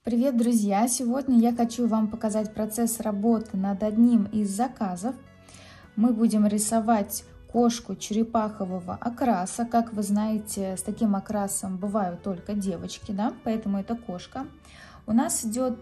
Привет, друзья! Сегодня я хочу вам показать процесс работы над одним из заказов. Мы будем рисовать кошку черепахового окраса. Как вы знаете, с таким окрасом бывают только девочки, да? Поэтому это кошка. У нас идет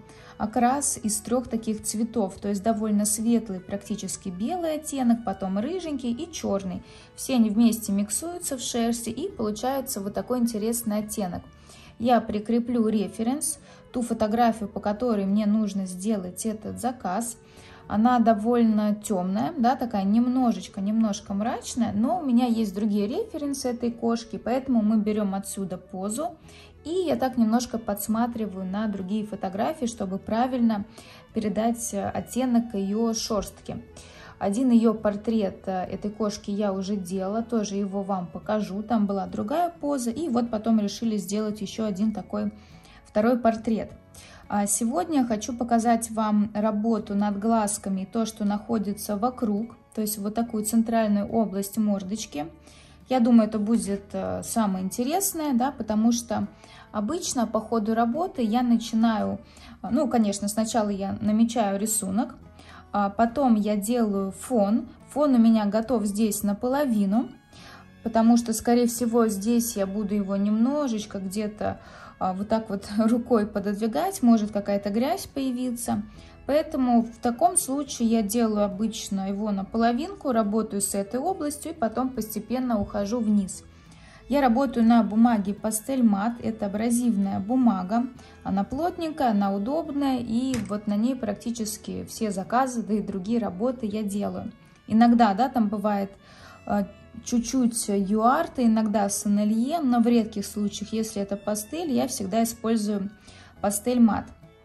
окрас из трех таких цветов, то есть довольно светлый, практически белый оттенок, потом рыженький и черный. Все они вместе миксуются в шерсти и получается вот такой интересный оттенок. Я прикреплю референс, ту фотографию, по которой мне нужно сделать этот заказ. Она довольно темная, да, такая немножко мрачная, но у меня есть другие референсы этой кошки, поэтому мы берем отсюда позу. И я так немножко подсматриваю на другие фотографии, чтобы правильно передать оттенок ее шерстки. Один ее портрет этой кошки я уже делала, тоже его вам покажу. Там была другая поза, и вот потом решили сделать еще один такой второй портрет. Сегодня хочу показать вам работу над глазками, то, что находится вокруг, то есть вот такую центральную область мордочки. Я думаю, это будет самое интересное, да, потому что обычно по ходу работы я начинаю, ну, конечно, сначала я намечаю рисунок, потом я делаю фон. Фон у меня готов здесь наполовину, потому что, скорее всего, здесь я буду его немножечко где-то вот так вот рукой пододвигать, может какая-то грязь появиться. Поэтому в таком случае я делаю обычно его наполовинку, работаю с этой областью и потом постепенно ухожу вниз. Я работаю на бумаге пастель мат, это абразивная бумага, она плотненькая, она удобная, и вот на ней практически все заказы, да и другие работы я делаю. Иногда, да, там бывает чуть-чуть юарта, иногда сенелье, но в редких случаях, если это пастель, я всегда использую пастель мат.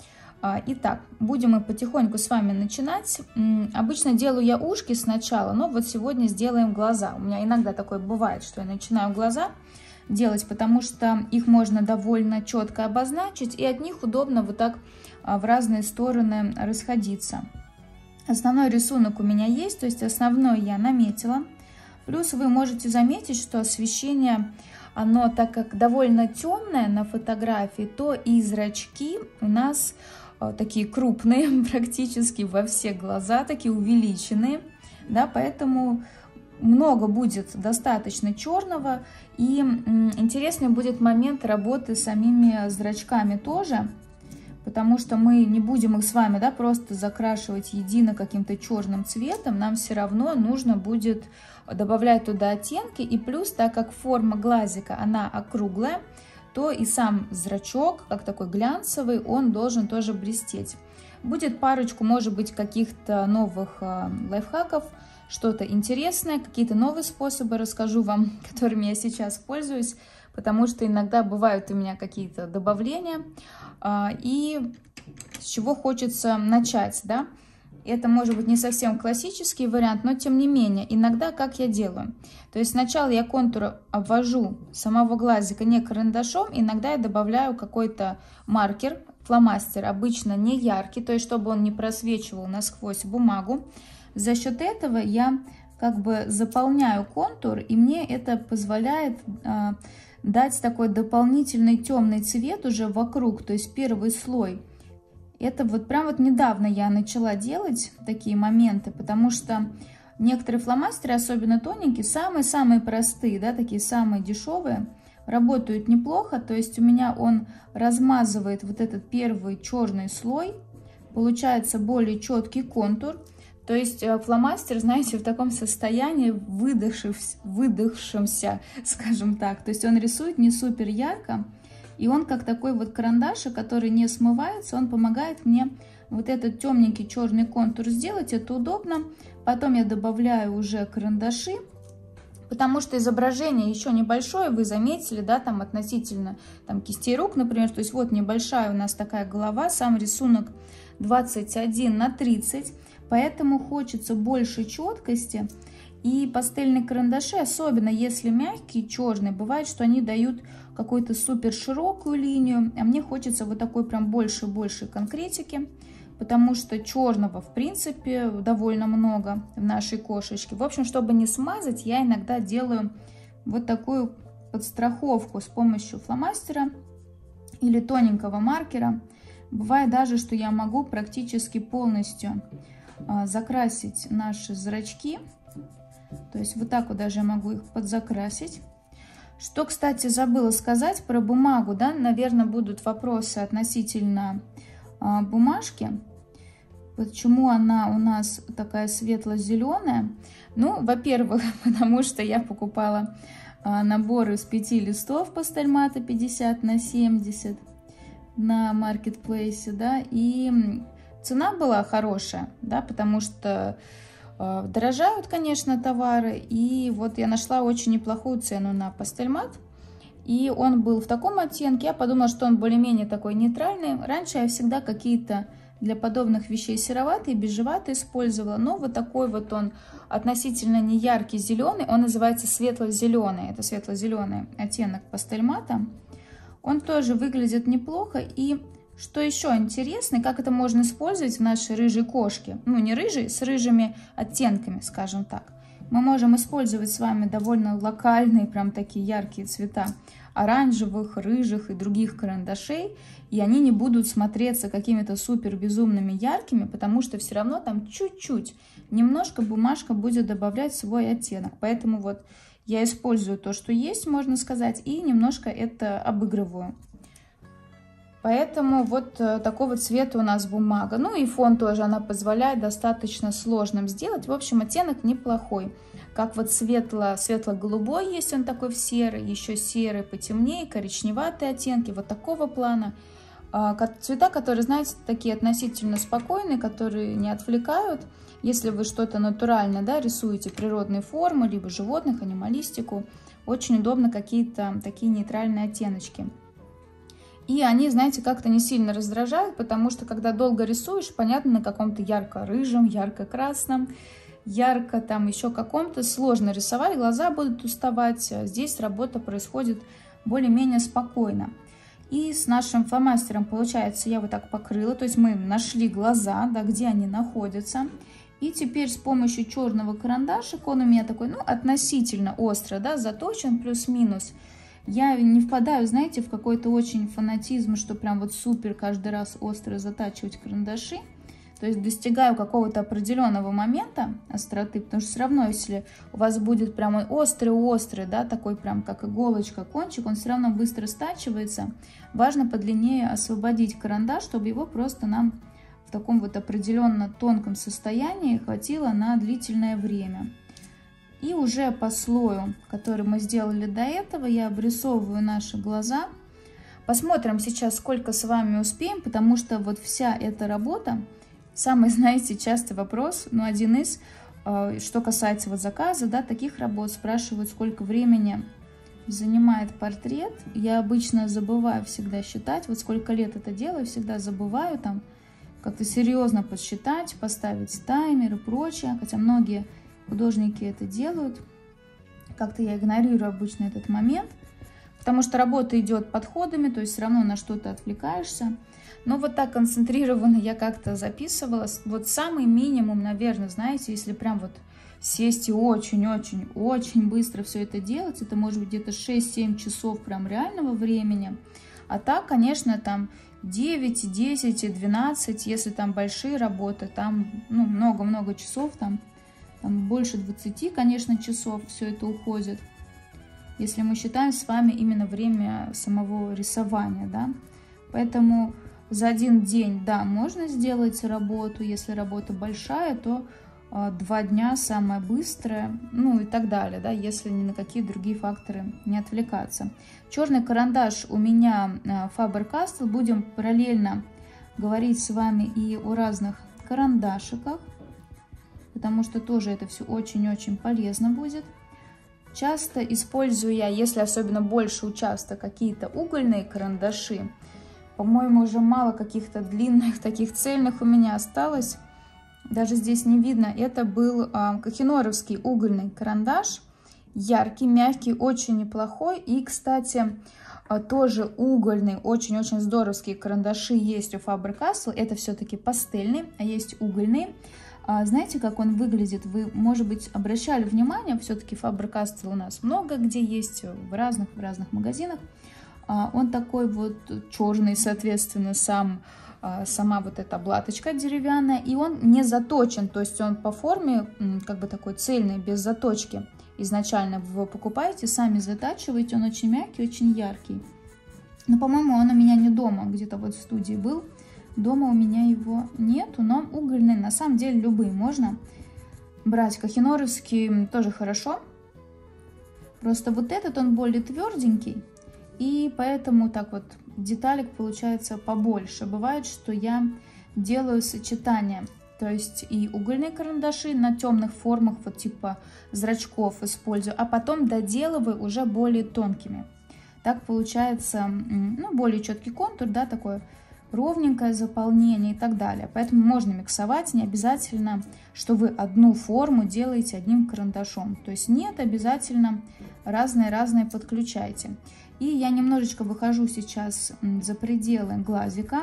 Итак, будем мы потихоньку с вами начинать. Обычно делаю я ушки сначала, но вот сегодня сделаем глаза. У меня иногда такое бывает, что я начинаю глаза делать, потому что их можно довольно четко обозначить, и от них удобно вот так в разные стороны расходиться. Основной рисунок у меня есть, то есть основной я наметила. Плюс вы можете заметить, что освещение, оно так как довольно темное на фотографии, то и зрачки у нас такие крупные, практически во все глаза, такие увеличенные, да, поэтому много будет достаточно черного, и интересный будет момент работы с самими зрачками тоже, потому что мы не будем их с вами, да, просто закрашивать едино каким-то черным цветом, нам все равно нужно будет добавлять туда оттенки, и плюс, так как форма глазика, она округлая, то и сам зрачок, как такой глянцевый, он должен тоже блестеть. Будет парочку, может быть, каких-то новых лайфхаков, что-то интересное, какие-то новые способы расскажу вам, которыми я сейчас пользуюсь, потому что иногда бывают у меня какие-то добавления. И с чего хочется начать, да? Это может быть не совсем классический вариант, но тем не менее, иногда как я делаю. То есть сначала я контур обвожу самого глазика не карандашом, иногда я добавляю какой-то маркер, фломастер, обычно не яркий, то есть чтобы он не просвечивал насквозь бумагу. За счет этого я как бы заполняю контур, и мне это позволяет дать такой дополнительный темный цвет уже вокруг, то есть первый слой. Это вот прям вот недавно я начала делать такие моменты, потому что некоторые фломастеры, особенно тоненькие, самые-самые простые, да, такие самые дешевые, работают неплохо. То есть у меня он размазывает вот этот первый черный слой, получается более четкий контур. То есть фломастер, знаете, в таком состоянии выдохшемся, скажем так. То есть он рисует не супер ярко. И он как такой вот карандашик, который не смывается, он помогает мне вот этот темненький черный контур сделать. Это удобно. Потом я добавляю уже карандаши, потому что изображение еще небольшое, вы заметили, да, там относительно там, кистей рук, например. То есть вот небольшая у нас такая голова, сам рисунок 21 на 30, поэтому хочется больше четкости. И пастельные карандаши, особенно если мягкие, черные, бывает, что они дают какую-то супер широкую линию, а мне хочется вот такой прям больше конкретики, потому что черного, в принципе, довольно много в нашей кошечке. В общем, чтобы не смазать, я иногда делаю вот такую подстраховку с помощью фломастера. или тоненького маркера. Бывает даже, что я могу практически полностью закрасить наши зрачки. То есть вот так вот даже я могу их подзакрасить. Что, кстати, забыла сказать про бумагу, да, наверное, будут вопросы относительно бумажки. Почему она у нас такая светло-зеленая? Ну, во-первых, потому что я покупала набор из 5 листов пастельмата 50 на 70 на маркетплейсе, да, и цена была хорошая, да, потому что дорожают, конечно, товары, и вот я нашла очень неплохую цену на пастельмат, и он был в таком оттенке, я подумала, что он более-менее такой нейтральный. Раньше я всегда какие-то для подобных вещей сероватые, бежеватые использовала, но вот такой вот он относительно не яркий зеленый, он называется светло-зеленый, это светло-зеленый оттенок пастельмата. Он тоже выглядит неплохо, и что еще интересно, как это можно использовать в нашей рыжей кошке, ну не рыжей, с рыжими оттенками, скажем так. Мы можем использовать с вами довольно локальные, прям такие яркие цвета оранжевых, рыжих и других карандашей, и они не будут смотреться какими-то супер безумными яркими, потому что все равно там чуть-чуть, немножко бумажка будет добавлять свой оттенок. Поэтому вот я использую то, что есть, можно сказать, и немножко это обыгрываю. Поэтому вот такого цвета у нас бумага. Ну и фон тоже она позволяет достаточно сложным сделать. В общем, оттенок неплохой. Как вот светло-голубой есть он такой в серый, еще серый потемнее, коричневатые оттенки, вот такого плана. Цвета, которые, знаете, такие относительно спокойные, которые не отвлекают. Если вы что-то натурально, да, рисуете, природные формы, либо животных, анималистику, очень удобно какие-то такие нейтральные оттеночки. И они, знаете, как-то не сильно раздражают, потому что, когда долго рисуешь, понятно, на каком-то ярко-рыжем, ярко-красном, ярко там еще каком-то сложно рисовать, глаза будут уставать. Здесь работа происходит более-менее спокойно. И с нашим фломастером, получается, я вот так покрыла, то есть мы нашли глаза, да, где они находятся. И теперь с помощью черного карандашика, он у меня такой, ну, относительно острый, да, заточен плюс-минус. Я не впадаю, знаете, в какой-то очень фанатизм, что прям вот супер каждый раз остро затачивать карандаши. То есть достигаю какого-то определенного момента остроты, потому что все равно, если у вас будет прям острый-острый, да, такой прям как иголочка кончик, он все равно быстро стачивается. Важно подлиннее освободить карандаш, чтобы его просто нам в таком вот определенно тонком состоянии хватило на длительное время. И уже по слою, который мы сделали до этого, я обрисовываю наши глаза. Посмотрим сейчас, сколько с вами успеем, потому что вот вся эта работа, самый, знаете, частый вопрос, но один из, что касается вот заказа, да, таких работ, спрашивают, сколько времени занимает портрет. Я обычно забываю всегда считать, вот сколько лет это делаю, всегда забываю там как-то серьезно подсчитать, поставить таймер и прочее, хотя многие художники это делают. Как-то я игнорирую обычно этот момент, потому что работа идет подходами, то есть все равно на что-то отвлекаешься. Но вот так концентрированно я как-то записывала. Вот самый минимум, наверное, знаете, если прям вот сесть и очень-очень-очень быстро все это делать, это может быть где-то 6-7 часов прям реального времени. А так, конечно, там 9, 10, 12, если там большие работы, там ну, много-много часов, там больше 20, конечно, часов все это уходит. Если мы считаем с вами именно время самого рисования, да. Поэтому за один день, да, можно сделать работу. Если работа большая, то 2 дня самое быстрое, ну и так далее, да, если ни на какие другие факторы не отвлекаться. Черный карандаш у меня Faber-Castell. Будем параллельно говорить с вами и о разных карандашиках, потому что тоже это все очень-очень полезно будет. Часто использую я, если особенно больше участка, какие-то угольные карандаши. По-моему, уже мало каких-то длинных, таких цельных у меня осталось. Даже здесь не видно. Это был кахеноровский угольный карандаш. Яркий, мягкий, очень неплохой. И, кстати, тоже угольный, очень-очень здоровские карандаши есть у Faber-Castell. Это все-таки пастельный, а есть угольный. Знаете, как он выглядит? Вы, может быть, обращали внимание, все-таки Faber-Castell у нас много где есть, в разных магазинах. Он такой вот черный, соответственно, сама вот эта облаточка деревянная, и он не заточен, то есть он по форме как бы такой цельный, без заточки. Изначально вы покупаете, сами затачиваете, он очень мягкий, очень яркий. Но, по-моему, он у меня не дома, он где-то вот в студии был. Дома у меня его нету, но угольный, на самом деле любые можно брать. Кохиноровский тоже хорошо, просто вот этот он более тверденький, и поэтому так вот деталек получается побольше. Бывает, что я делаю сочетание, то есть и угольные карандаши на темных формах, вот типа зрачков использую, а потом доделываю уже более тонкими. Так получается, ну, более четкий контур, да, такое ровненькое заполнение и так далее. Поэтому можно миксовать, не обязательно, что вы одну форму делаете одним карандашом. То есть нет, обязательно разные подключайте. И я немножечко выхожу сейчас за пределы глазика.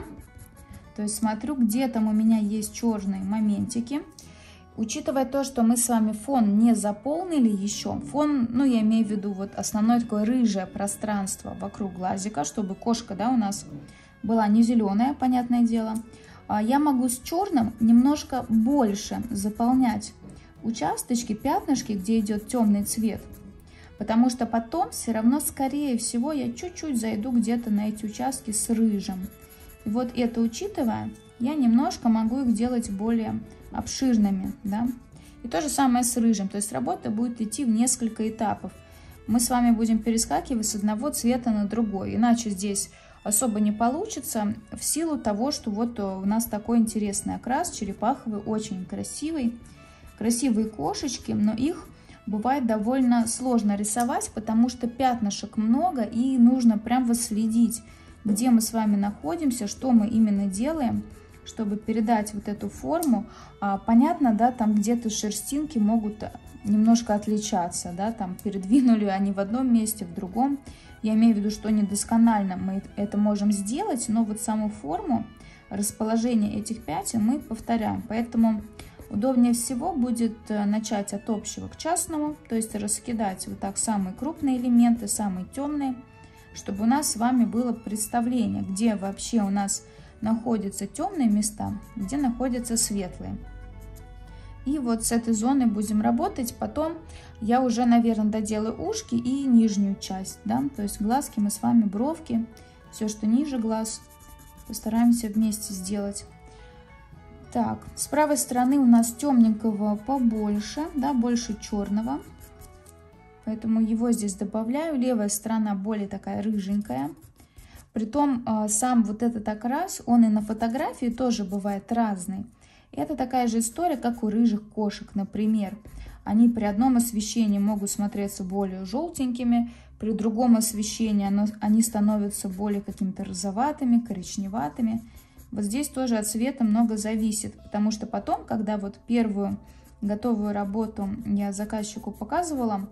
То есть смотрю, где там у меня есть черные моментики. Учитывая то, что мы с вами фон не заполнили еще, фон, ну я имею в виду вот основное такое рыжее пространство вокруг глазика, чтобы кошка, да, у нас была не зеленая, понятное дело, я могу с черным немножко больше заполнять участочки, пятнышки, где идет темный цвет. Потому что потом все равно, скорее всего, я чуть-чуть зайду где-то на эти участки с рыжим. И вот это учитывая, я немножко могу их делать более обширными, да. И то же самое с рыжим, то есть работа будет идти в несколько этапов. Мы с вами будем перескакивать с одного цвета на другой, иначе здесь особо не получится, в силу того, что вот у нас такой интересный окрас, черепаховый, очень красивый. Красивые кошечки, но их бывает довольно сложно рисовать, потому что пятнышек много, и нужно прям выследить, где мы с вами находимся, что мы именно делаем, чтобы передать вот эту форму. Понятно, да, там где-то шерстинки могут немножко отличаться, да, там передвинули они в одном месте, в другом. Я имею в виду, что недосконально мы это можем сделать, но вот саму форму, расположение этих пятен мы повторяем. Поэтому удобнее всего будет начать от общего к частному, то есть раскидать вот так самые крупные элементы, самые темные, чтобы у нас с вами было представление, где вообще у нас находятся темные места, где находятся светлые. И вот с этой зоной будем работать. Потом я уже, наверное, доделаю ушки и нижнюю часть, да, то есть глазки мы с вами, бровки, все, что ниже глаз, постараемся вместе сделать. Так, с правой стороны у нас темненького побольше, да, больше черного, поэтому его здесь добавляю. Левая сторона более такая рыженькая. Притом сам вот этот окрас, он и на фотографии тоже бывает разный. Это такая же история, как у рыжих кошек, например. Они при одном освещении могут смотреться более желтенькими, при другом освещении они становятся более какими-то розоватыми, коричневатыми. Вот здесь тоже от цвета много зависит, потому что потом, когда вот первую готовую работу я заказчику показывала,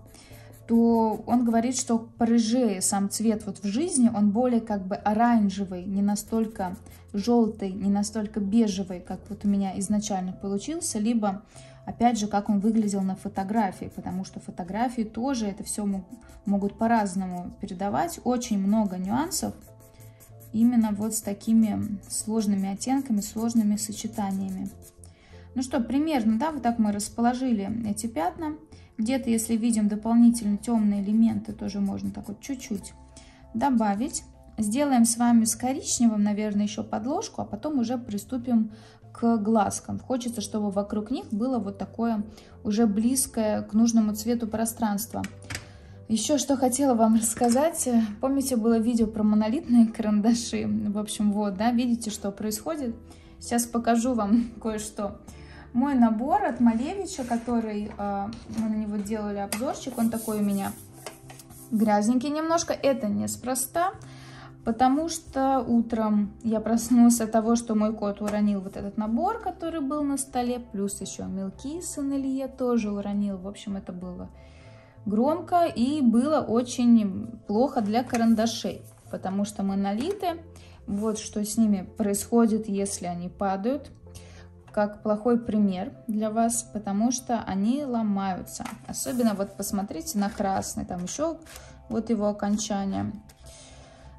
то он говорит, что порыжее сам цвет вот в жизни, он более как бы оранжевый, не настолько желтый, не настолько бежевый, как вот у меня изначально получился, либо, опять же, как он выглядел на фотографии, потому что фотографии тоже это все могут по-разному передавать, очень много нюансов, именно вот с такими сложными оттенками, сложными сочетаниями. Ну что, примерно, да, вот так мы расположили эти пятна. Где-то, если видим дополнительно темные элементы, тоже можно так вот чуть-чуть добавить. Сделаем с вами с коричневым, наверное, еще подложку, а потом уже приступим к глазкам. Хочется, чтобы вокруг них было вот такое уже близкое к нужному цвету пространство. Еще что хотела вам рассказать. Помните, было видео про монолитные карандаши? В общем, вот, да, видите, что происходит? Сейчас покажу вам кое-что. Мой набор от Малевича, который мы на него делали обзорчик, он такой у меня грязненький немножко. Это неспроста, потому что утром я проснулась от того, что мой кот уронил вот этот набор, который был на столе, плюс еще мелкий сын Илье тоже уронил. В общем, это было громко и было очень плохо для карандашей, потому что монолиты, вот что с ними происходит, если они падают. Как плохой пример для вас, потому что они ломаются. Особенно вот посмотрите на красный, там еще вот его окончание.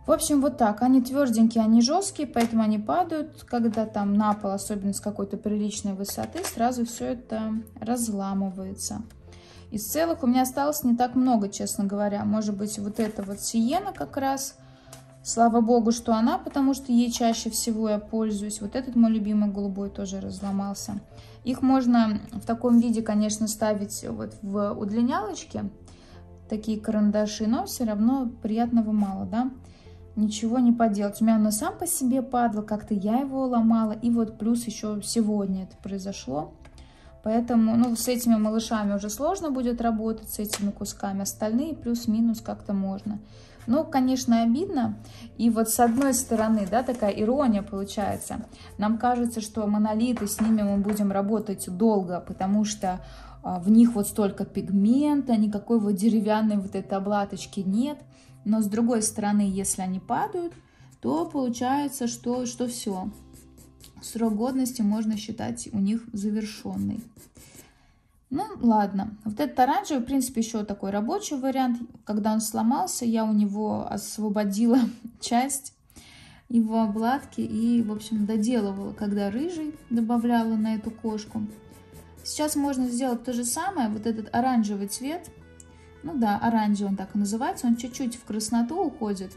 В общем, вот так. Они тверденькие, они жесткие, поэтому они падают, когда там на пол, особенно с какой-то приличной высоты, сразу все это разламывается. Из целых у меня осталось не так много, честно говоря. Может быть, вот эта вот Сиена как раз. Слава богу, что она, потому что ей чаще всего я пользуюсь. Вот этот мой любимый голубой тоже разломался. Их можно в таком виде, конечно, ставить вот в удлинялочке, такие карандаши, но все равно приятного мало, да? Ничего не поделать. У меня он сам по себе падал, как-то я его ломала. И вот плюс еще сегодня это произошло. Поэтому, ну, с этими малышами уже сложно будет работать, с этими кусками. Остальные плюс-минус как-то можно. Ну, конечно, обидно. И вот с одной стороны, да, такая ирония получается. Нам кажется, что монолиты, с ними мы будем работать долго, потому что в них вот столько пигмента, никакой вот деревянной вот этой обладочки нет. Но с другой стороны, если они падают, то получается, что все. Срок годности можно считать у них завершенный. Ну, ладно. Вот этот оранжевый, в принципе, еще такой рабочий вариант. Когда он сломался, я у него освободила часть его обладки и, в общем, доделывала, когда рыжий добавляла на эту кошку. Сейчас можно сделать то же самое. Вот этот оранжевый цвет, ну да, оранжевый он так и называется, он чуть-чуть в красноту уходит.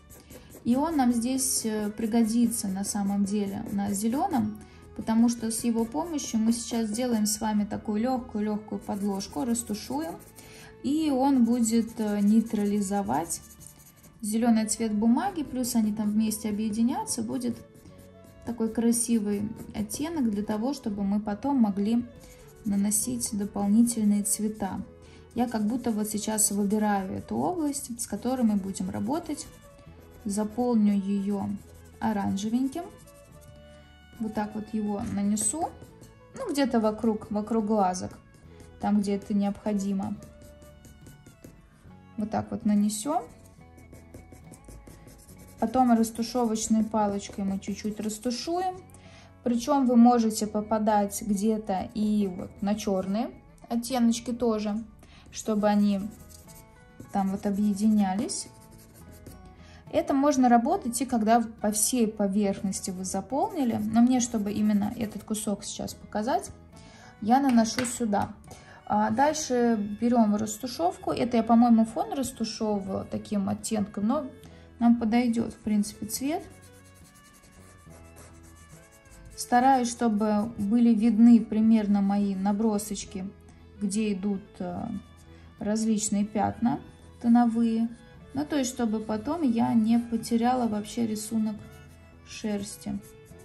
И он нам здесь пригодится на самом деле на зеленом, потому что с его помощью мы сейчас сделаем с вами такую легкую подложку, растушуем, и он будет нейтрализовать зеленый цвет бумаги, плюс они там вместе объединятся, будет такой красивый оттенок для того, чтобы мы потом могли наносить дополнительные цвета. Я как будто вот сейчас выбираю эту область, с которой мы будем работать. Заполню ее оранжевеньким. Вот так вот его нанесу. Ну, где-то вокруг глазок. Там, где это необходимо. Вот так вот нанесем. Потом растушевочной палочкой мы чуть-чуть растушуем. Причем вы можете попадать где-то и вот на черные оттеночки тоже, чтобы они там вот объединялись. Это можно работать и когда по всей поверхности вы заполнили. Но мне, чтобы именно этот кусок сейчас показать, я наношу сюда. Дальше берем растушевку. Это я, по-моему, фон растушевывала таким оттенком, но нам подойдет, в принципе, цвет. Стараюсь, чтобы были видны примерно мои набросочки, где идут различные пятна тоновые. Ну, то есть, чтобы потом я не потеряла вообще рисунок шерсти.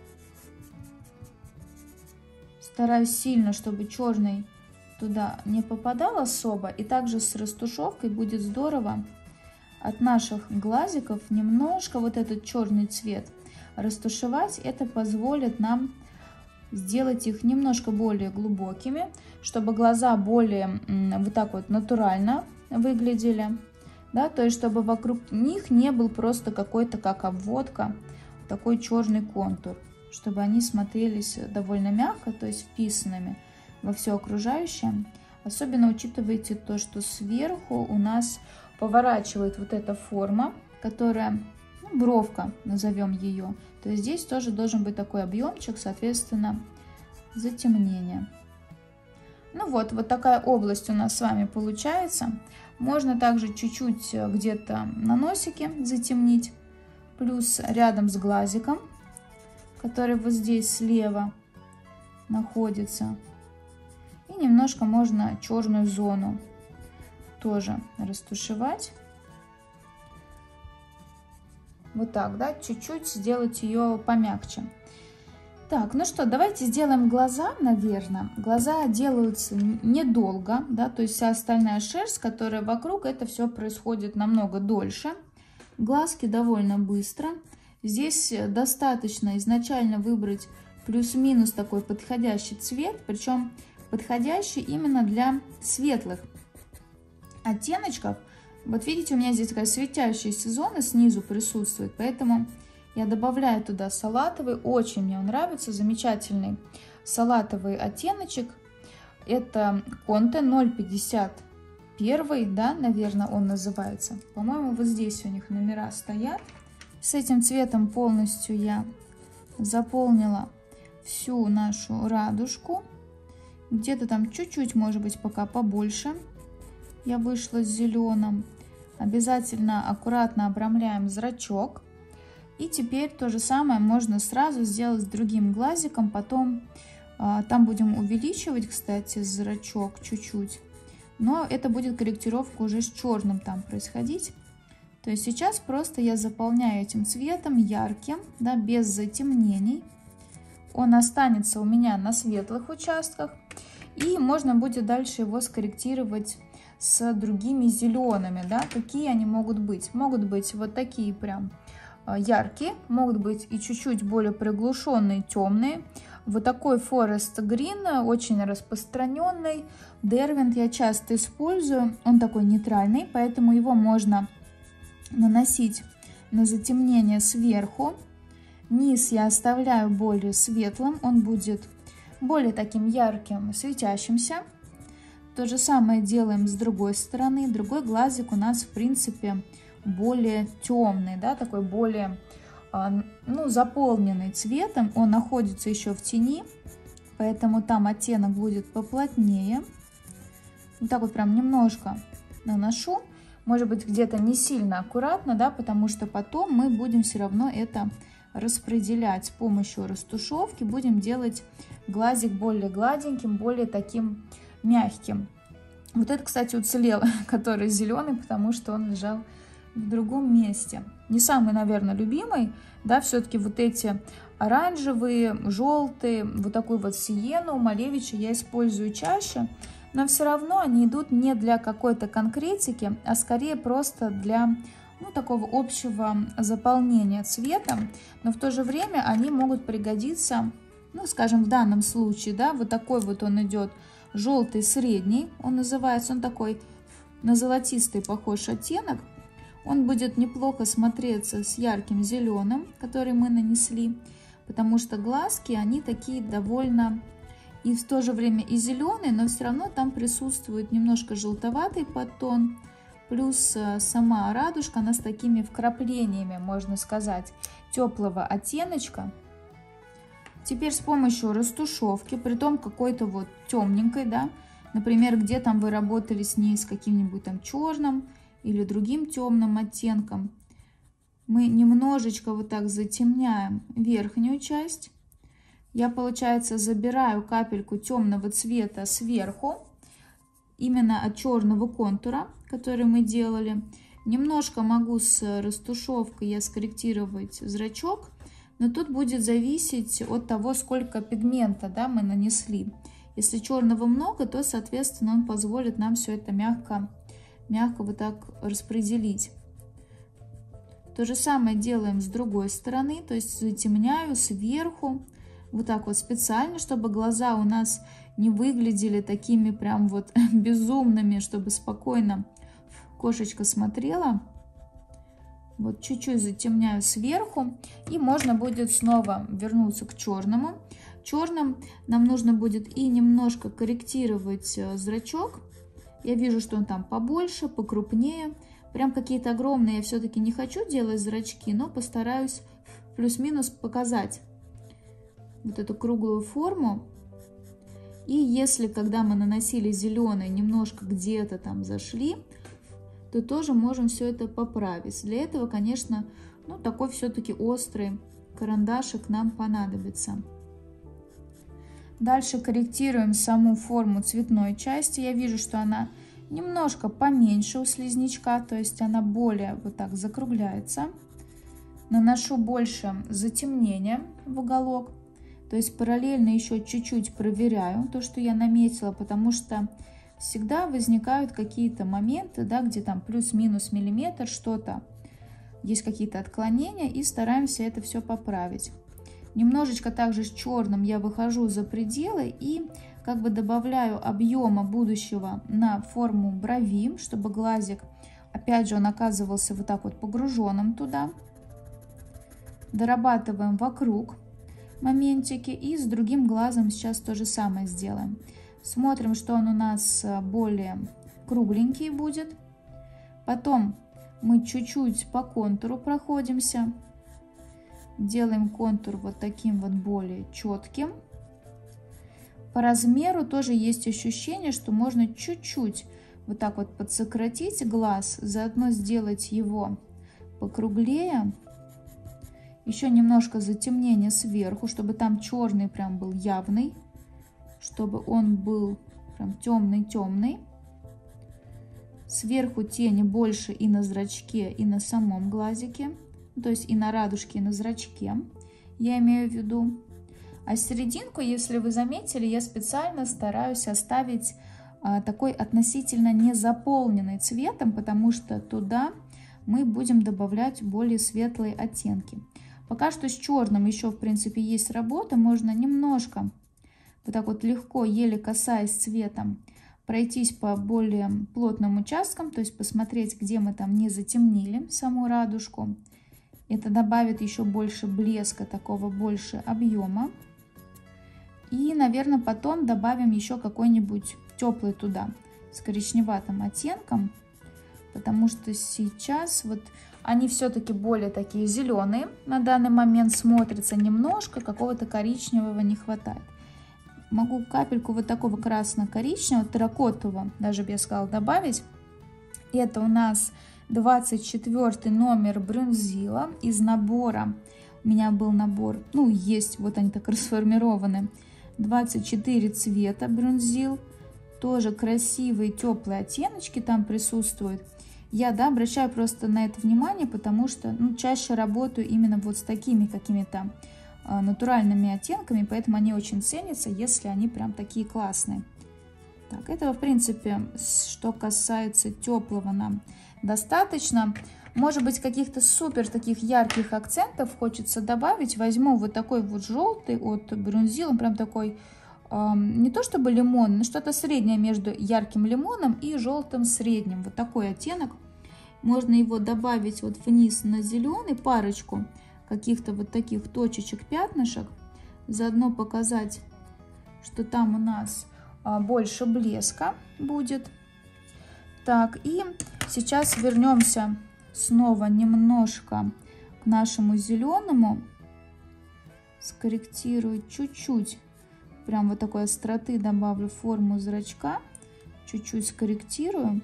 Стараюсь сильно, чтобы черный туда не попадал особо. И также с растушевкой будет здорово от наших глазиков немножко вот этот черный цвет растушевать. Это позволит нам сделать их немножко более глубокими, чтобы глаза более вот так вот натурально выглядели. Да, то есть, чтобы вокруг них не был просто какой-то, как обводка, такой черный контур. Чтобы они смотрелись довольно мягко, то есть вписанными во все окружающее. Особенно учитывайте то, что сверху у нас поворачивает вот эта форма, которая, ну, бровка, назовем ее. То есть здесь тоже должен быть такой объемчик, соответственно, затемнение. Ну вот такая область у нас с вами получается. Можно также чуть-чуть где-то на носике затемнить, плюс рядом с глазиком, который вот здесь слева находится. И немножко можно черную зону тоже растушевать. Вот так, да, чуть-чуть сделать ее помягче. Так, ну что, давайте сделаем глаза, наверное. Глаза делаются недолго, да, то есть вся остальная шерсть, которая вокруг, это все происходит намного дольше. Глазки довольно быстро. Здесь достаточно изначально выбрать плюс-минус такой подходящий цвет, причем подходящий именно для светлых оттеночков. Вот видите, у меня здесь такая светящаяся зона снизу присутствует, поэтому я добавляю туда салатовый. Очень мне он нравится, замечательный салатовый оттеночек. Это Конте 051, да, наверное, он называется. По-моему, вот здесь у них номера стоят. С этим цветом полностью я заполнила всю нашу радужку. Где-то там чуть-чуть, может быть, пока побольше я вышла с зеленым. Обязательно аккуратно обрамляем зрачок. И теперь то же самое можно сразу сделать с другим глазиком. Потом там будем увеличивать, кстати, зрачок чуть-чуть. Но это будет корректировка уже с черным там происходить. То есть сейчас просто я заполняю этим цветом ярким, да, без затемнений. Он останется у меня на светлых участках. И можно будет дальше его скорректировать с другими зелеными, да. Какие они могут быть? Могут быть вот такие прям яркие, могут быть и чуть-чуть более приглушенные, темные. Вот такой Forest Green, очень распространенный. Derwent я часто использую, он такой нейтральный, поэтому его можно наносить на затемнение сверху. Низ я оставляю более светлым, он будет более таким ярким, светящимся. То же самое делаем с другой стороны. Другой глазик у нас, в принципе, более темный, да, такой более заполненный цветом. Он находится еще в тени, поэтому там оттенок будет поплотнее. Вот так вот прям немножко наношу. Может быть, где-то не сильно аккуратно, да, потому что потом мы будем все равно это распределять с помощью растушевки. Будем делать глазик более гладеньким, более таким мягким. Вот это, кстати, уцелел, который зеленый, потому что он лежал в другом месте. Не самый, наверное, любимый, да, все-таки вот эти оранжевые, желтые, вот такой вот сиену у Малевича я использую чаще, но все равно они идут не для какой-то конкретики, а скорее просто для такого общего заполнения цвета, но в то же время они могут пригодиться, скажем, в данном случае, да, вот такой вот он идет желтый средний, он называется, он такой на золотистый похож оттенок. Он будет неплохо смотреться с ярким зеленым, который мы нанесли, потому что глазки, они такие довольно и в то же время и зеленые, но все равно там присутствует немножко желтоватый подтон, плюс сама радужка, она с такими вкраплениями, можно сказать, теплого оттеночка. Теперь с помощью растушевки, притом какой-то вот темненькой, да, например, где там вы работали с ней с каким-нибудь там черным или другим темным оттенком, мы немножечко вот так затемняем верхнюю часть. Я, получается, забираю капельку темного цвета сверху, именно от черного контура, который мы делали. Немножко могу с растушевкой я скорректировать зрачок, но тут будет зависеть от того, сколько пигмента, да, мы нанесли. Если черного много, то, соответственно, он позволит нам все это мягко вот так распределить. То же самое делаем с другой стороны, то есть затемняю сверху, вот так вот специально, чтобы глаза у нас не выглядели такими прям вот безумными, чтобы спокойно кошечка смотрела. Вот чуть-чуть затемняю сверху, и можно будет снова вернуться к черному. Черным нам нужно будет и немножко корректировать зрачок. Я вижу, что он там побольше, покрупнее. Прям какие-то огромные я все-таки не хочу делать зрачки, но постараюсь плюс-минус показать вот эту круглую форму. И если, когда мы наносили зеленый, немножко где-то там зашли, то тоже можем все это поправить. Для этого, конечно, такой все-таки острый карандашик нам понадобится. Дальше корректируем саму форму цветной части. Я вижу, что она немножко поменьше у слизнячка, то есть она более вот так закругляется. Наношу больше затемнения в уголок, то есть параллельно еще чуть-чуть проверяю то, что я наметила, потому что всегда возникают какие-то моменты, да, где там плюс-минус миллиметр что-то, есть какие-то отклонения, и стараемся это все поправить. Немножечко также с черным я выхожу за пределы и как бы добавляю объема будущего на форму брови, чтобы глазик, опять же, он оказывался вот так вот погруженным туда. Дорабатываем вокруг моментики, и с другим глазом сейчас то же самое сделаем. Смотрим, что он у нас более кругленький будет. Потом мы чуть-чуть по контуру проходимся. Делаем контур вот таким вот более четким. По размеру тоже есть ощущение, что можно чуть-чуть вот так вот подсократить глаз, заодно сделать его покруглее. Еще немножко затемнения сверху, чтобы там черный прям был явный, чтобы он был прям темный-темный. Сверху тени больше и на зрачке, и на самом глазике, то есть и на радужке, и на зрачке, я имею в виду. А серединку, если вы заметили, я специально стараюсь оставить такой относительно незаполненный цветом, потому что туда мы будем добавлять более светлые оттенки. Пока что с черным еще, в принципе, есть работа. Можно немножко, вот так вот легко, еле касаясь цветом, пройтись по более плотным участкам, то есть посмотреть, где мы там не затемнили саму радужку. Это добавит еще больше блеска, такого больше объема. И, наверное, потом добавим еще какой-нибудь теплый туда с коричневатым оттенком, потому что сейчас вот они все-таки более такие зеленые на данный момент смотрятся, немножко какого-то коричневого не хватает. Могу капельку вот такого красно-коричневого, терракотового, даже бы я сказала, добавить. Это у нас 24 номер Брюнзила из набора. У меня был набор, ну есть, вот они так расформированы. 24 цвета Брюнзил. Тоже красивые теплые оттеночки там присутствуют. Я, да, обращаю просто на это внимание, потому что чаще работаю именно вот с такими какими-то натуральными оттенками, поэтому они очень ценятся, если они прям такие классные. Так, этого, в принципе, что касается теплого, нам достаточно. Может быть, каких-то супер таких ярких акцентов хочется добавить. Возьму вот такой вот желтый от Брюнзил, он прям такой, не то чтобы лимон, но что-то среднее между ярким лимоном и желтым средним. Вот такой оттенок. Можно его добавить вот вниз на зеленый, парочку каких-то вот таких точечек, пятнышек. Заодно показать, что там у нас больше блеска будет. Так, и сейчас вернемся снова немножко к нашему зеленому. Скорректирую чуть-чуть, прям вот такой остроты добавлю форму зрачка. Чуть-чуть скорректирую.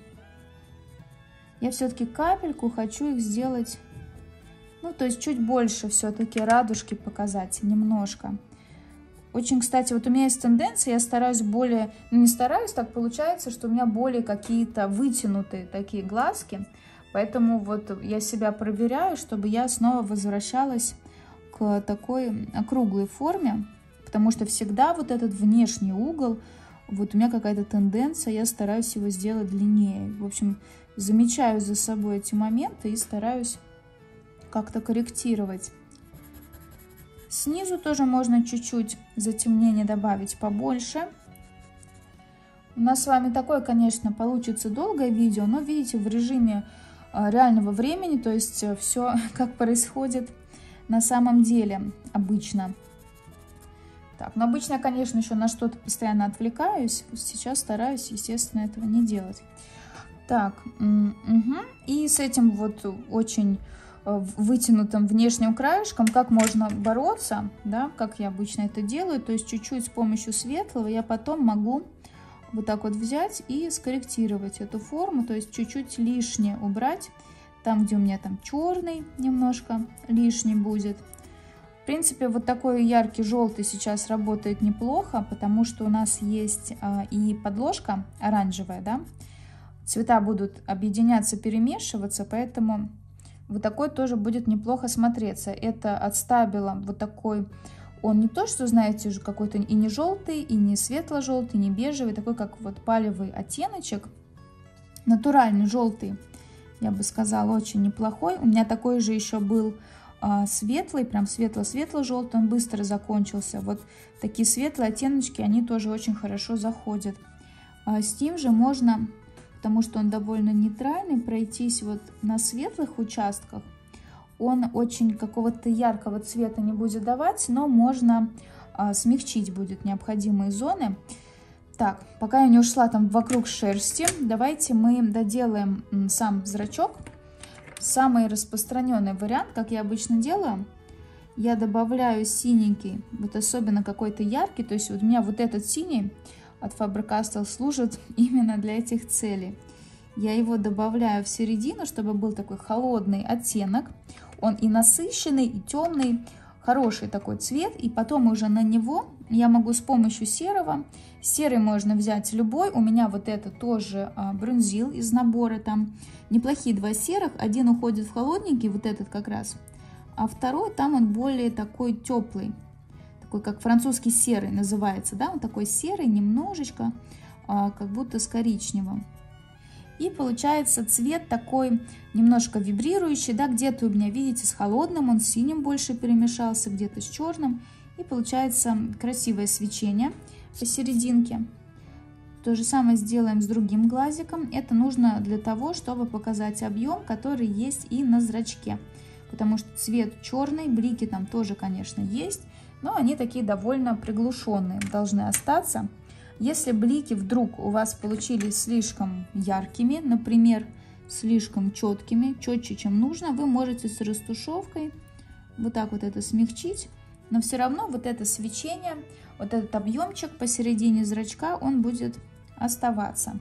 Я все-таки капельку хочу их сделать, ну, то есть чуть больше все-таки радужки показать, немножко. Очень, кстати, вот у меня есть тенденция, я стараюсь более, ну не стараюсь, так получается, что у меня более какие-то вытянутые такие глазки. Поэтому вот я себя проверяю, чтобы я снова возвращалась к такой округлой форме. Потому что всегда вот этот внешний угол, вот у меня какая-то тенденция, я стараюсь его сделать длиннее. В общем, замечаю за собой эти моменты и стараюсь как-то корректировать. Снизу тоже можно чуть-чуть затемнение добавить побольше. У нас с вами такое, конечно, получится долгое видео, но видите, в режиме реального времени, то есть все как происходит на самом деле обычно. Так, но обычно я, конечно, еще на что-то постоянно отвлекаюсь. Сейчас стараюсь, естественно, этого не делать. Так, и с этим вот очень вытянутым внешним краешком, как можно бороться, да, как я обычно это делаю, то есть чуть-чуть с помощью светлого я потом могу вот так вот взять и скорректировать эту форму, то есть чуть-чуть лишнее убрать, там, где у меня там черный немножко лишний будет. В принципе, вот такой яркий желтый сейчас работает неплохо, потому что у нас есть и подложка оранжевая, да, цвета будут объединяться, перемешиваться, поэтому вот такой тоже будет неплохо смотреться. Это от Stabilo вот такой, он не то, что, знаете, уже какой-то и не желтый, и не светло-желтый, не бежевый, такой как вот палевый оттеночек. Натуральный желтый, я бы сказала, очень неплохой. У меня такой же еще был светлый, прям светло-светло-желтый, он быстро закончился. Вот такие светлые оттеночки, они тоже очень хорошо заходят. С ним же можно, потому что он довольно нейтральный, пройтись вот на светлых участках. Он очень какого-то яркого цвета не будет давать, но можно смягчить будет необходимые зоны. Так, пока я не ушла там вокруг шерсти, давайте мы доделаем сам зрачок. Самый распространенный вариант, как я обычно делаю, я добавляю синенький, вот особенно какой-то яркий, то есть вот у меня вот этот синий от Faber-Castell служит именно для этих целей. Я его добавляю в середину, чтобы был такой холодный оттенок. Он и насыщенный, и темный, хороший такой цвет. И потом уже на него я могу с помощью серого. Серый можно взять любой. У меня вот это тоже бронзил из набора. Там неплохие два серых. Один уходит в холодненький, вот этот как раз. А второй там он более такой теплый. Такой как французский серый называется. Да? Он такой серый, немножечко, как будто с коричневым. И получается цвет такой немножко вибрирующий, да, где-то у меня, видите, с холодным, он с синим больше перемешался, где-то с черным. И получается красивое свечение посерединке. То же самое сделаем с другим глазиком. Это нужно для того, чтобы показать объем, который есть и на зрачке. Потому что цвет черный, блики там тоже, конечно, есть, но они такие довольно приглушенные, должны остаться. Если блики вдруг у вас получились слишком яркими, например, слишком четкими, четче, чем нужно, вы можете с растушевкой вот так вот это смягчить, но все равно вот это свечение, вот этот объемчик посередине зрачка, он будет оставаться.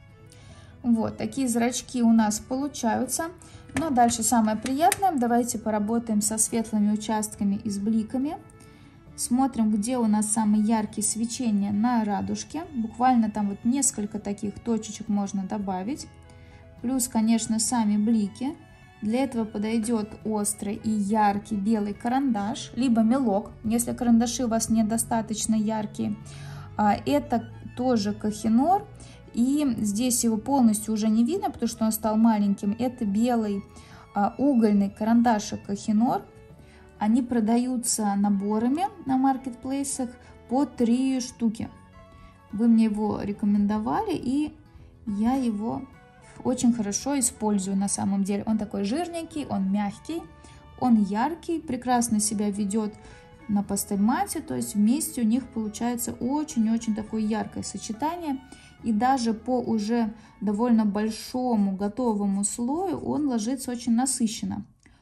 Вот, такие зрачки у нас получаются. Но дальше самое приятное, давайте поработаем со светлыми участками и с бликами. Смотрим, где у нас самые яркие свечения на радужке. Буквально там вот несколько таких точечек можно добавить. Плюс, конечно, сами блики. Для этого подойдет острый и яркий белый карандаш, либо мелок, если карандаши у вас недостаточно яркие. Это тоже Kohinoor. И здесь его полностью уже не видно, потому что он стал маленьким. Это белый угольный карандашик Kohinoor. Они продаются наборами на маркетплейсах по 3 штуки. Вы мне его рекомендовали, и я его очень хорошо использую на самом деле. Он такой жирненький, он мягкий, он яркий, прекрасно себя ведет на пастельмате. То есть вместе у них получается очень-очень такое яркое сочетание. И даже по уже довольно большому готовому слою он ложится очень насыщенно.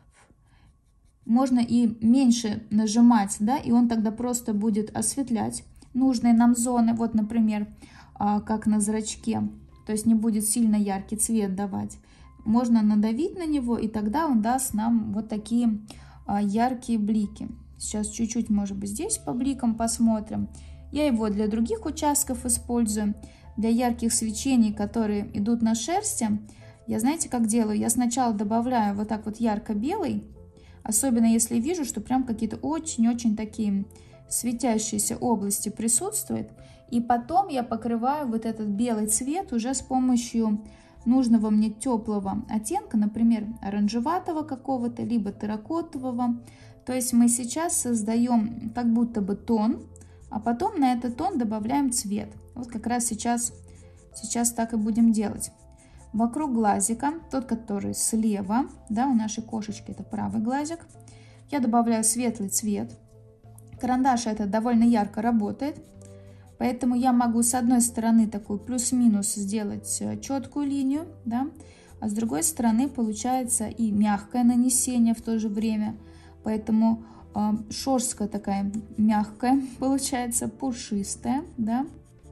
Можно и меньше нажимать, да, и он тогда просто будет осветлять нужные нам зоны. Вот, например, как на зрачке, то есть не будет сильно яркий цвет давать. Можно надавить на него, и тогда он даст нам вот такие яркие блики. Сейчас чуть-чуть, может быть, здесь по бликам посмотрим. Я его для других участков использую. Для ярких свечений, которые идут на шерсти, я, знаете, как делаю? Я сначала добавляю вот так вот ярко-белый, особенно если вижу, что прям какие-то очень-очень такие светящиеся области присутствуют. И потом я покрываю вот этот белый цвет уже с помощью нужного мне теплого оттенка, например, оранжеватого какого-то, либо терракотового. То есть мы сейчас создаем как будто бы тон, а потом на этот тон добавляем цвет. Вот как раз сейчас так и будем делать. Вокруг глазика, тот, который слева, да, у нашей кошечки, это правый глазик, я добавляю светлый цвет. Карандаш этот довольно ярко работает, поэтому я могу с одной стороны такую плюс-минус сделать четкую линию, да, а с другой стороны получается и мягкое нанесение в то же время, поэтому шерстка такая мягкая получается, пушистая, да.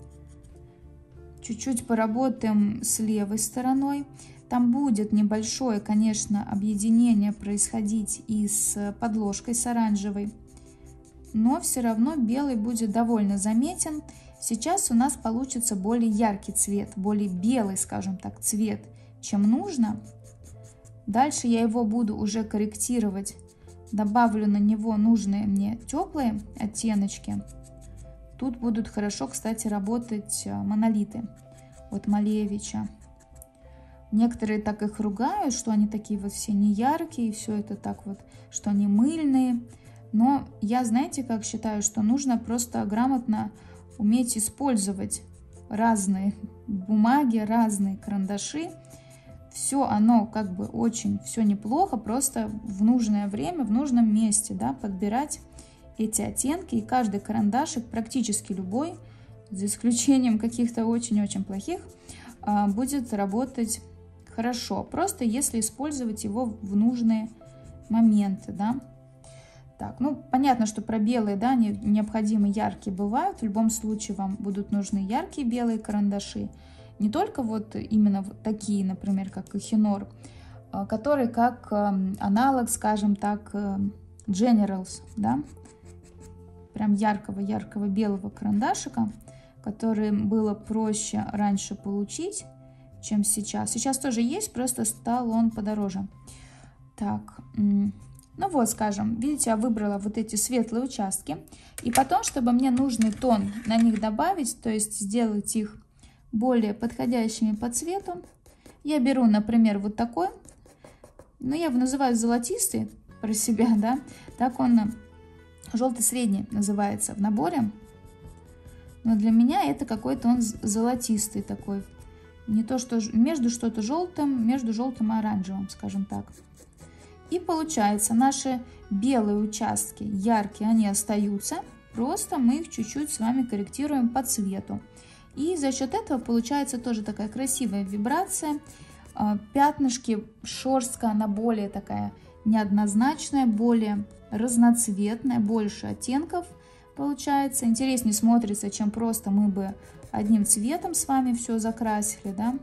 Чуть-чуть поработаем с левой стороной. Там будет небольшое, конечно, объединение происходить и с подложкой, с оранжевой. Но все равно белый будет довольно заметен. Сейчас у нас получится более яркий цвет, более белый, скажем так, цвет, чем нужно. Дальше я его буду уже корректировать. Добавлю на него нужные мне теплые оттеночки. Тут будут хорошо, кстати, работать монолиты от Малевича. Некоторые так их ругают, что они такие вот все неяркие, все это так вот, что они мыльные. Но я, знаете, как считаю, что нужно просто грамотно уметь использовать разные бумаги, разные карандаши. Все оно как бы очень, все неплохо, просто в нужное время, в нужном месте, да, подбирать эти оттенки, и каждый карандашик, практически любой, за исключением каких-то очень-очень плохих, будет работать хорошо, просто если использовать его в нужные моменты, да. Так, ну, понятно, что про белые, да, необходимы яркие бывают. В любом случае вам будут нужны яркие белые карандаши. Не только вот именно вот такие, например, как Kohinoor, которые как аналог, скажем так, Generals, да, прям яркого белого карандашика, который было проще раньше получить, чем сейчас. Сейчас тоже есть, просто стал он подороже. Так, ну вот, скажем, видите, я выбрала вот эти светлые участки. И потом, чтобы мне нужный тон на них добавить, то есть сделать их более подходящими по цвету, я беру, например, вот такой. Ну, я его называю золотистый про себя, да. Так он желтый средний называется в наборе. Но для меня это какой-то он золотистый такой. Не то, что между что-то желтым, между желтым и оранжевым, скажем так. И получается, наши белые участки яркие, они остаются. Просто мы их чуть-чуть с вами корректируем по цвету. И за счет этого получается тоже такая красивая вибрация. Пятнышки, шерстка, она более такая неоднозначная, более разноцветная, больше оттенков получается. Интереснее смотрится, чем просто мы бы одним цветом с вами все закрасили, да.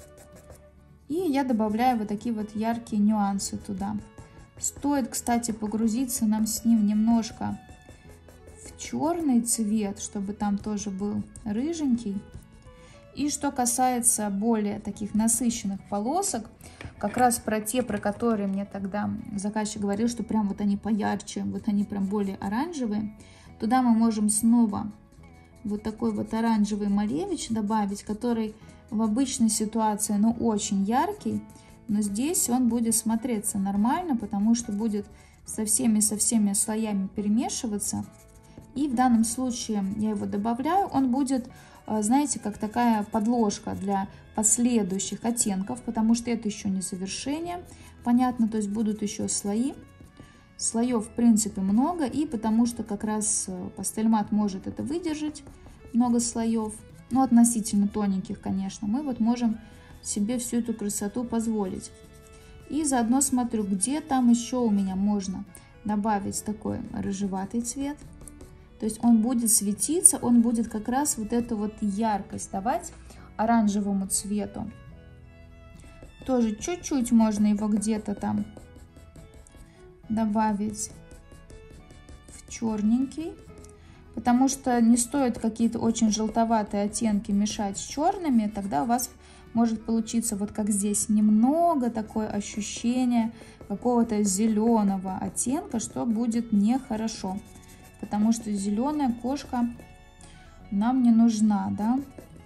И я добавляю вот такие вот яркие нюансы туда. Стоит, кстати, погрузиться нам с ним немножко в черный цвет, чтобы там тоже был рыженький. И что касается более таких насыщенных полосок, как раз про те, про которые мне тогда заказчик говорил, что прям вот они поярче, вот они прям более оранжевые, туда мы можем снова вот такой вот оранжевый Малевич добавить, который в обычной ситуации, ну, очень яркий, но здесь он будет смотреться нормально, потому что будет со всеми слоями перемешиваться. И в данном случае я его добавляю, он будет, знаете, как такая подложка для последующих оттенков, потому что это еще не завершение, понятно, то есть будут еще слои. Слоев, в принципе, много, и потому что как раз пастельмат может это выдержать, много слоев, но относительно тоненьких, конечно, мы вот можем себе всю эту красоту позволить. И заодно смотрю, где там еще у меня можно добавить такой рыжеватый цвет. То есть он будет светиться, он будет как раз вот эту вот яркость давать оранжевому цвету. Тоже чуть-чуть можно его где-то там добавить в черненький. Потому что не стоит какие-то очень желтоватые оттенки мешать с черными, тогда у вас может получиться вот как здесь немного такое ощущение какого-то зеленого оттенка, что будет нехорошо. Потому что зеленая кошка нам не нужна, да.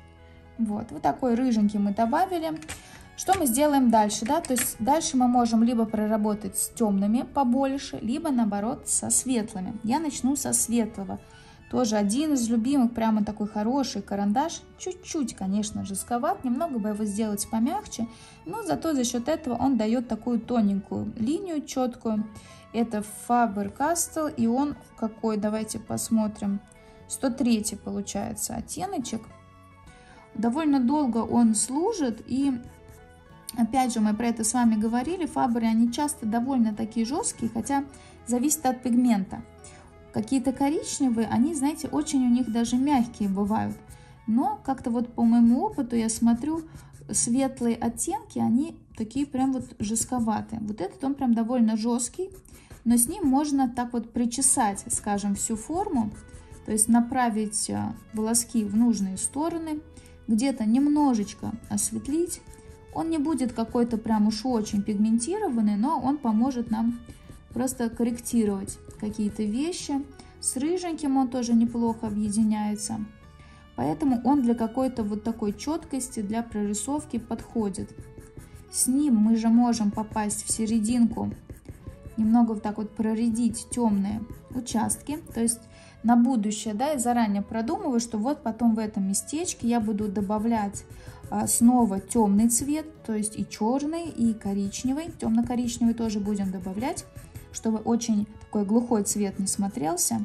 Вот такой рыженький мы добавили. Что мы сделаем дальше, да? То есть дальше мы можем либо проработать с темными побольше, либо наоборот со светлыми. Я начну со светлого. Тоже один из любимых, прямо такой хороший карандаш. Чуть-чуть, конечно, жестковат, немного бы его сделать помягче, но зато за счет этого он дает такую тоненькую линию, четкую. Это Faber-Castell, и он какой, давайте посмотрим, 103 получается оттеночек. Довольно долго он служит, и опять же мы про это с вами говорили, Фаберы, они часто довольно такие жесткие, хотя зависит от пигмента. Какие-то коричневые, они, знаете, очень у них даже мягкие бывают. Но как-то вот по моему опыту я смотрю, светлые оттенки, они такие прям вот жестковатые. Вот этот он прям довольно жесткий, но с ним можно так вот причесать, скажем, всю форму. То есть направить волоски в нужные стороны, где-то немножечко осветлить. Он не будет какой-то прям уж очень пигментированный, но он поможет нам просто корректировать какие-то вещи. С рыженьким он тоже неплохо объединяется. Поэтому он для какой-то вот такой четкости, для прорисовки подходит. С ним мы же можем попасть в серединку, немного вот так вот проредить темные участки. То есть на будущее, да, я заранее продумываю, что вот потом в этом местечке я буду добавлять снова темный цвет, то есть и черный, и коричневый. Темно-коричневый тоже будем добавлять, чтобы очень такой глухой цвет не смотрелся.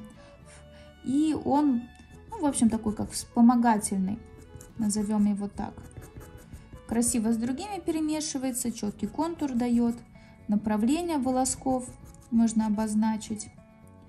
И он, ну, в общем, такой как вспомогательный, назовем его так. Красиво с другими перемешивается, четкий контур дает, направление волосков можно обозначить.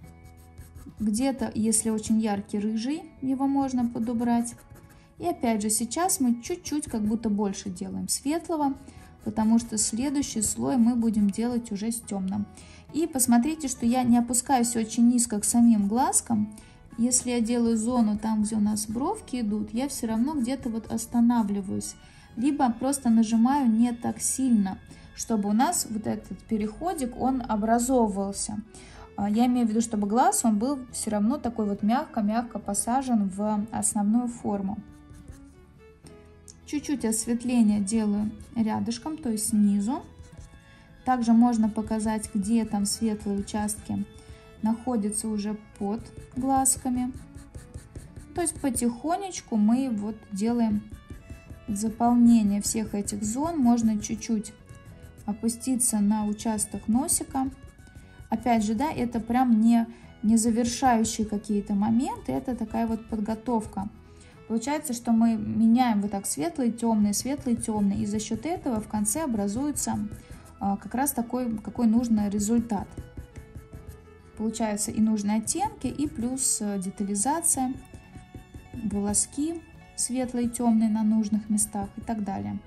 Где-то, если очень яркий рыжий, его можно подобрать. И опять же, сейчас мы чуть-чуть как будто больше делаем светлого, потому что следующий слой мы будем делать уже с темным. И посмотрите, что я не опускаюсь очень низко к самим глазкам. Если я делаю зону там, где у нас бровки идут, я все равно где-то вот останавливаюсь. Либо просто нажимаю не так сильно, чтобы у нас вот этот переходик, он образовывался. Я имею в виду, чтобы глаз, он был все равно такой вот мягко-мягко посажен в основную форму. Чуть-чуть осветление делаю рядышком, то есть снизу. Также можно показать, где там светлые участки находятся уже под глазками. То есть потихонечку мы вот делаем заполнение всех этих зон. Можно чуть-чуть опуститься на участок носика. Опять же, да, это прям не завершающие какие-то моменты, это такая вот подготовка. Получается, что мы меняем вот так светлый, темный, и за счет этого в конце образуется как раз такой, какой нужный результат. Получается и нужные оттенки, и плюс детализация, волоски светлые, темные на нужных местах и так далее.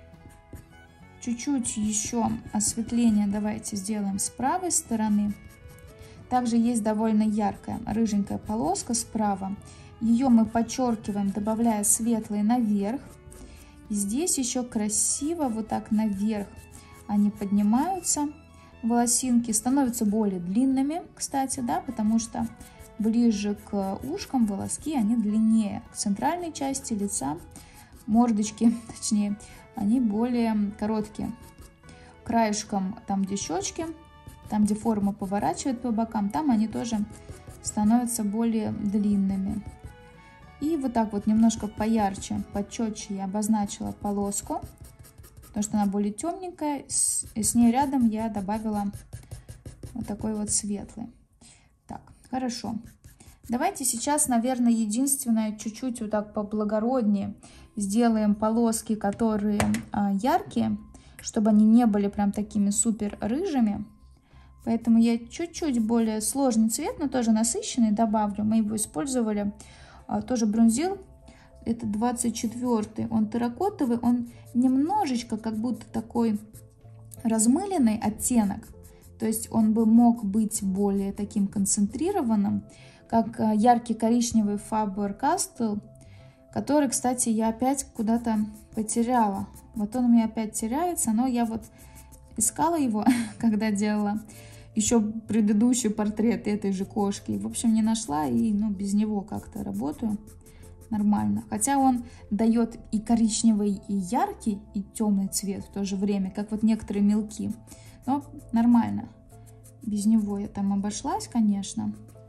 Чуть-чуть еще осветление давайте сделаем с правой стороны. Также есть довольно яркая рыженькая полоска справа. Ее мы подчеркиваем, добавляя светлый наверх. И здесь еще красиво вот так наверх они поднимаются. Волосинки становятся более длинными, кстати, да, потому что ближе к ушкам волоски они длиннее. К центральной части лица, мордочки, точнее, они более короткие. Краешком, там где щечки, там где форма поворачивает по бокам, там они тоже становятся более длинными. И вот так вот немножко поярче, почетче я обозначила полоску, потому что она более темненькая. С ней рядом я добавила вот такой вот светлый. Так, хорошо. Давайте сейчас, наверное, единственное, чуть-чуть вот так поблагороднее сделаем полоски, которые яркие, чтобы они не были прям такими супер рыжими. Поэтому я чуть-чуть более сложный цвет, но тоже насыщенный добавлю. Мы его использовали, тоже бронзил. Это 24-й, он терракотовый, он немножечко как будто такой размыленный оттенок. То есть он бы мог быть более таким концентрированным, как яркий коричневый Faber-Castell, который, кстати, я опять куда-то потеряла. Вот он у меня опять теряется, но я вот искала его, когда делала еще предыдущий портрет этой же кошки. В общем, не нашла и без него как-то работаю нормально. Хотя он дает и коричневый, и яркий, и темный цвет в то же время, как вот некоторые мелки. Но нормально. Без него я там обошлась, конечно.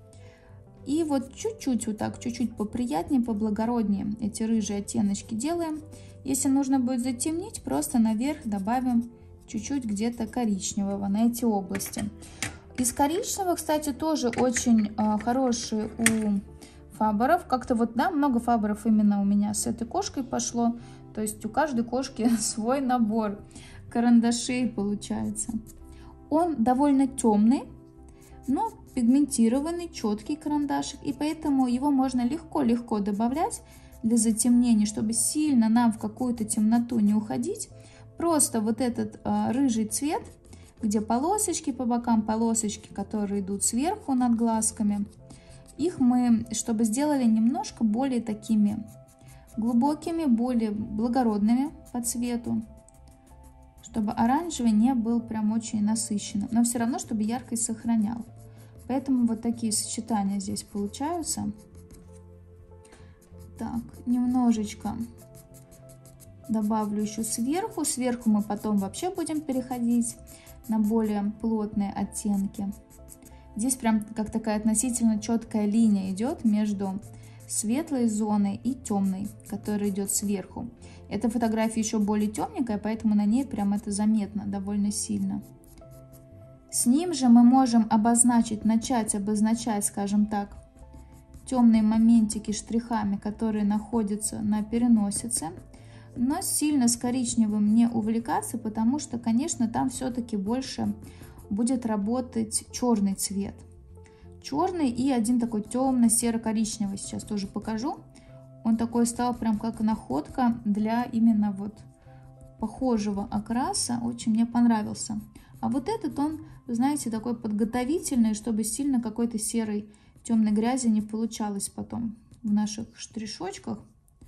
И вот чуть-чуть вот так, чуть-чуть поприятнее, поблагороднее эти рыжие оттеночки делаем. Если нужно будет затемнить, просто наверх добавим чуть-чуть где-то коричневого на эти области. Из коричневого, кстати, тоже очень хорошие у фаберов. Как-то вот, да, много фаберов именно у меня с этой кошкой пошло. То есть у каждой кошки свой набор карандашей получается. Он довольно темный, но пигментированный, четкий карандашик. И поэтому его можно легко-легко добавлять для затемнения, чтобы сильно нам в какую-то темноту не уходить. Просто вот этот рыжий цвет, где полосочки по бокам, полосочки, которые идут сверху над глазками, их мы, чтобы сделали немножко более такими глубокими, более благородными по цвету, чтобы оранжевый не был прям очень насыщенным, но все равно, чтобы яркость сохранял. Поэтому вот такие сочетания здесь получаются. Так, немножечко добавлю еще сверху. Сверху мы потом вообще будем переходить на более плотные оттенки. Здесь прям как такая относительно четкая линия идет между светлой зоной и темной, которая идет сверху. Эта фотография еще более темненькая, поэтому на ней прям это заметно довольно сильно. С ним же мы можем начать обозначать, скажем так, темные моментики штрихами, которые находятся на переносице. Но сильно с коричневым не увлекаться, потому что, конечно, там все-таки больше будет работать черный цвет. черный и один такой темно-серо-коричневый. Сейчас тоже покажу. Он такой стал прям как находка для именно вот похожего окраса. Очень мне понравился. А вот этот он, вы знаете, такой подготовительный, чтобы сильно какой-то серой темной грязи не получалось потом в наших штришочках.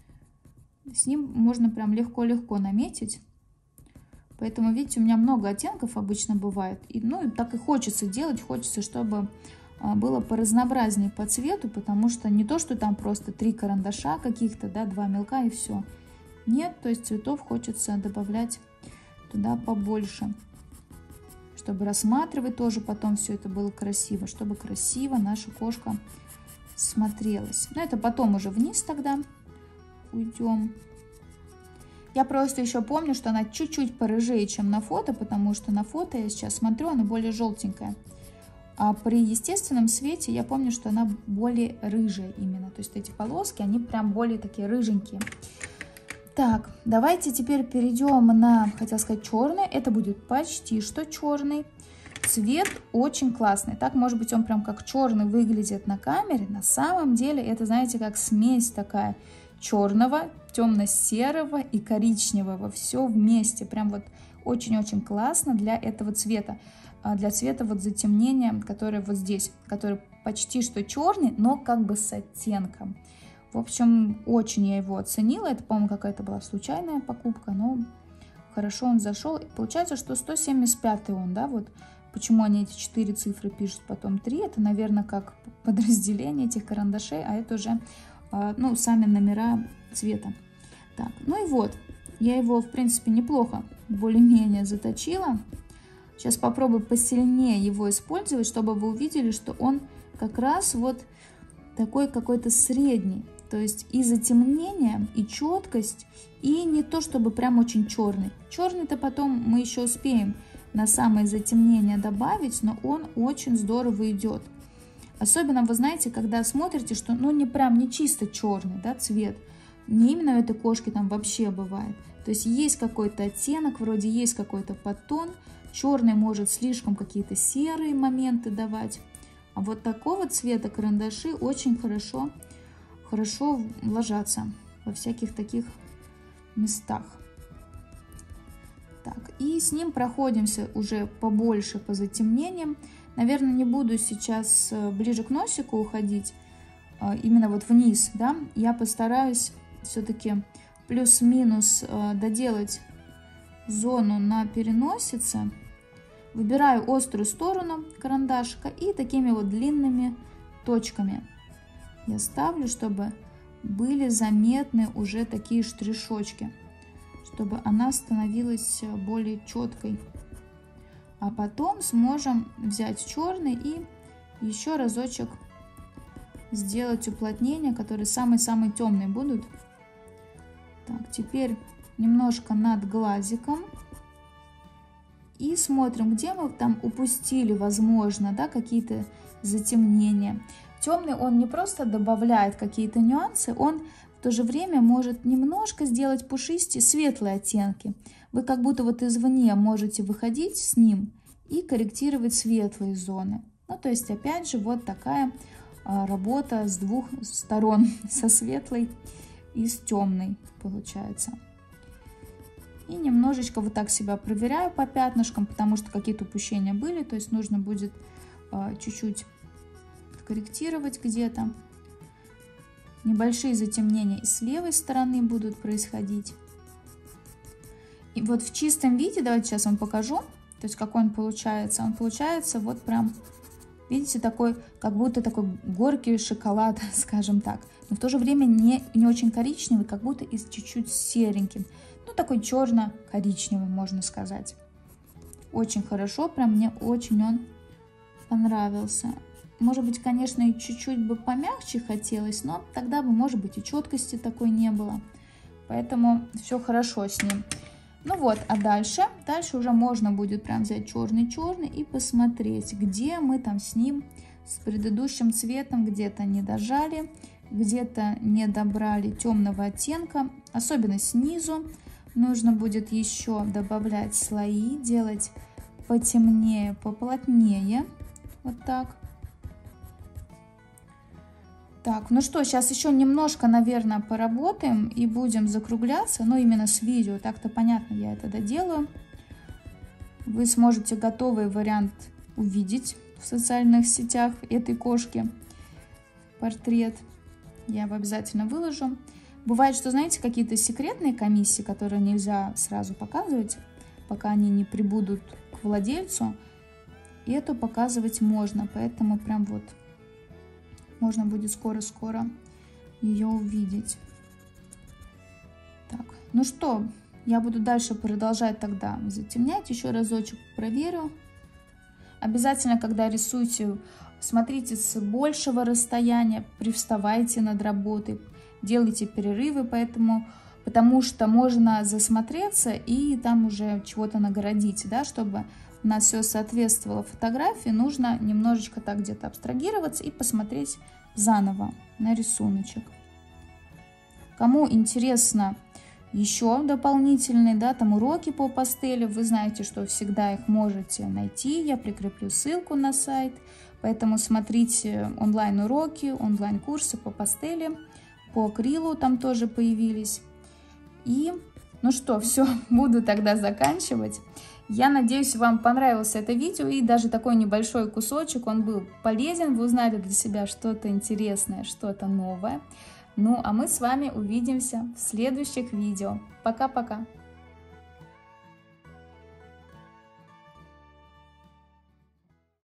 С ним можно прям легко-легко наметить. Поэтому, видите, у меня много оттенков обычно бывает. И, ну, и так и хочется делать. Хочется, чтобы было поразнообразнее по цвету, потому что не то, что там просто 3 карандаша каких-то, да, 2 мелка и все. Нет, то есть цветов хочется добавлять туда побольше, чтобы рассматривать тоже потом все это было красиво, чтобы красиво наша кошка смотрелась. Но это потом уже вниз тогда уйдем. Я просто еще помню, что она чуть-чуть порыжее, чем на фото, потому что на фото я сейчас смотрю, она более желтенькая. А при естественном свете я помню, что она более рыжая именно. То есть эти полоски, они прям более такие рыженькие. Так, давайте теперь перейдем на, хотела сказать, черный. Это будет почти что черный. Цвет очень классный. Так, может быть, он прям как черный выглядит на камере. На самом деле это, знаете, как смесь такая черного, темно-серого и коричневого. Все вместе. Прям вот очень-очень классно для этого цвета. Для цвета вот затемнения, который вот здесь, который почти что черный, но как бы с оттенком. В общем, очень я его оценила. Это, по-моему, какая-то была случайная покупка, но хорошо он зашел. Получается, что 175 он, да, вот. Почему они эти 4 цифры пишут, потом 3, это, наверное, как подразделение этих карандашей, а это уже, ну, сами номера цвета. Так, ну и вот, я его, в принципе, неплохо более-менее заточила. Сейчас попробую посильнее его использовать, чтобы вы увидели, что он как раз вот такой какой-то средний. То есть и затемнение, и четкость, и не то чтобы прям очень черный. Черный-то потом мы еще успеем на самое затемнение добавить, но он очень здорово идет. Особенно, вы знаете, когда смотрите, что ну не прям не чисто черный, да, цвет. Не именно у этой кошки там вообще бывает. То есть есть какой-то оттенок, вроде есть какой-то подтон. Черный может слишком какие-то серые моменты давать. А вот такого цвета карандаши очень хорошо ложатся во всяких таких местах. Так, и с ним проходимся уже побольше по затемнениям. Наверное, не буду сейчас ближе к носику уходить, именно вот вниз, да. Я постараюсь все-таки плюс-минус доделать зону на переносице. Выбираю острую сторону карандашика и такими вот длинными точками я ставлю, чтобы были заметны уже такие штришочки, чтобы она становилась более четкой. А потом сможем взять черный и еще разочек сделать уплотнения, которые самые-самые темные будут. Так, теперь немножко над глазиком. И смотрим, где мы там упустили, возможно, да, какие-то затемнения. Темный он не просто добавляет какие-то нюансы, он в то же время может немножко сделать пушистее светлые оттенки. Вы как будто вот извне можете выходить с ним и корректировать светлые зоны. Ну, то есть, опять же, вот такая работа с двух сторон, со светлой и с темной получается. И немножечко вот так себя проверяю по пятнышкам, потому что какие-то упущения были, то есть нужно будет чуть-чуть корректировать где-то. Небольшие затемнения и с левой стороны будут происходить. И вот в чистом виде, давайте сейчас вам покажу, то есть какой он получается. Он получается вот прям, видите, такой, как будто такой горький шоколад, скажем так. Но в то же время не очень коричневый, как будто и чуть-чуть сереньким. Ну, такой черно-коричневый, можно сказать. Очень хорошо, прям мне очень он понравился. Может быть, конечно, и чуть-чуть бы помягче хотелось, но тогда бы, может быть, и четкости такой не было. Поэтому все хорошо с ним. Ну вот, а дальше уже можно будет прям взять черный-черный и посмотреть, где мы там с ним, с предыдущим цветом, где-то не дожали, где-то не добрали темного оттенка, особенно снизу. Нужно будет еще добавлять слои, делать потемнее, поплотнее, вот так. Так, ну что, сейчас еще немножко, наверное, поработаем и будем закругляться, но именно с видео. Так-то понятно, я это доделаю. Вы сможете готовый вариант увидеть в социальных сетях этой кошки. Портрет я его обязательно выложу. Бывает, что, знаете, какие-то секретные комиссии, которые нельзя сразу показывать, пока они не прибудут к владельцу. И это показывать можно, поэтому прям вот можно будет скоро-скоро ее увидеть. Так, ну что, я буду дальше продолжать тогда затемнять. Еще разочек проверю. Обязательно, когда рисуете, смотрите с большего расстояния, привставайте над работой, делайте перерывы, потому что можно засмотреться и там уже чего-то нагородить, да, чтобы у нас все соответствовало фотографии, нужно немножечко так где-то абстрагироваться и посмотреть заново на рисуночек. Кому интересно еще дополнительные, да, там уроки по пастели, вы знаете, что всегда их можете найти, я прикреплю ссылку на сайт, поэтому смотрите онлайн-уроки, онлайн-курсы по пастели, по акрилу там тоже появились. И, ну что, все, буду тогда заканчивать. Я надеюсь, вам понравилось это видео, и даже такой небольшой кусочек, он был полезен, вы узнали для себя что-то интересное, что-то новое. Ну, а мы с вами увидимся в следующих видео. Пока-пока!